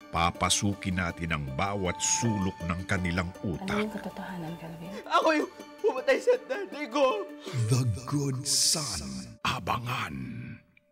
Papasukin natin ang bawat sulok ng kanilang Ano utak. yung katotohanan, Calvin? Ako yung pumatay sa nanay ko. The Good Son. Abangan